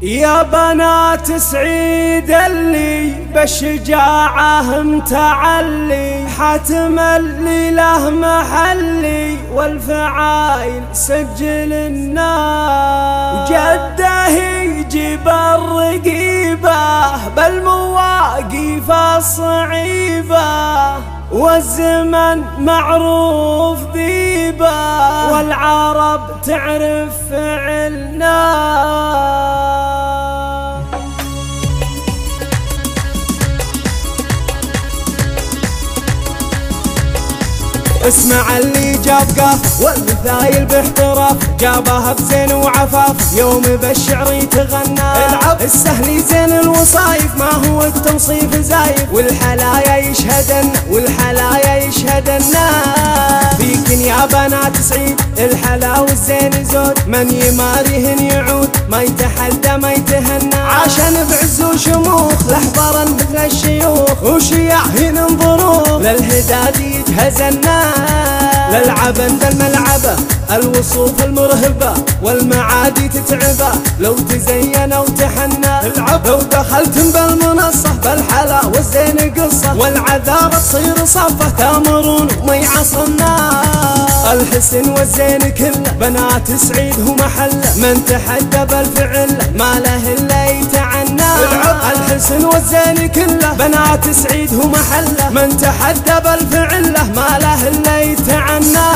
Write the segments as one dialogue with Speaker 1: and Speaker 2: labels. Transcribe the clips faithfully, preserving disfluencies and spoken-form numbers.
Speaker 1: يا بنات سعيد اللي بالشجاعة متعلي، حاتم اللي له محلي والفعايل سجل النار، وجده يجيب الرقيبة بالمواقف الصعيبة، والزمن معروف ذيبه والعرب تعرف فعلنا. اسمع اللي جاب قاف والمثايل باحتراف، جابها بزين وعفاف يوم بالشعر يتغنى. العب السهل يزين الوصايف ما هو التنصيف زايف، والحلايا يشهدن والحلايا يشهدن. فيكن يا بنات سعيد الحلا والزين زود، من يماريهن يعود ما يتحدى ما يتهنى. عاشن بعز وشموخ لحضرا مثل الشيوخ، وشياعهن انظروخ للهداد يتهزنا. للعبن ذا الملعبة الوصوف المرهبة والمعادي تتعبه، لو تزين وتحنى. العب لو دخلتم بالمنصة بالحلا والزين قصة، والعذارة تصير صفة تامرون وما يعصمنا. الحسن والزين كله بنات سعيد هو محله، من تحدى بالفعل ما له الا يتعنى. الحسن والزين كله بنات سعيد هو محله، من تحدى بالفعل ما له الا يتعنى.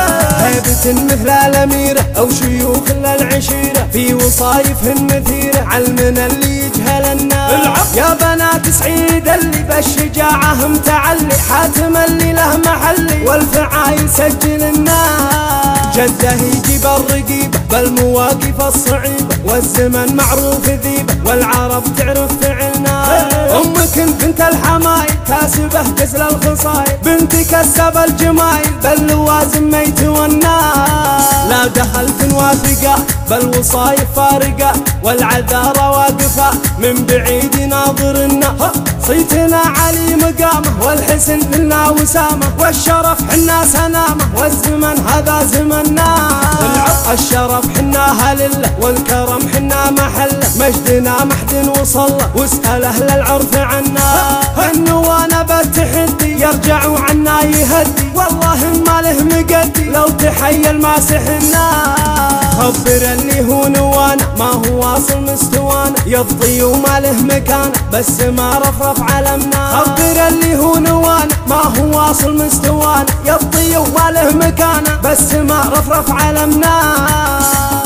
Speaker 1: هيبة مثل الأميرة أو شيوخ العشيرة، في وصايفهن مثيرة علمنا اللي يجهلنا. يا بنات سعيد اللي بالشجاعة متعلي، حاتم اللي له محلي والفعايل سجل النار. جده يجيب الرقيبة بالمواقف الصعيبة، والزمن معروف ذيبه والعرب تعرف فعلنا. أمك بنت الحمايل كاسبة جزل الخصايل، بنت كسب الجمايل باللوازم ما يتونى. لا دخلت واثقة بالوصايف فارقة، والعذارة واقفة من بعيد ناظرنا. صيتنا علي مقامه والحسن لنا وسامه، والشرف حنا سنامه والزمن هذا زمننا. الشرف حنا لله والكرم حنا محله، مجدنا محد وصله واسأل أهل العرف عنا. النوانة بالتحدي يرجعوا عنا يهدي، والله ما له مقدي لو تحيل ما سحنا. خبر اللي هو نوانا ما هو واصل مستوانا، يفضي وما له مكانه بس ما رفرف علمنا. خبر اللي هو نوانا ما هو واصل مستوانا، يفضي وما له مكانه بس ما رفرف علمنا.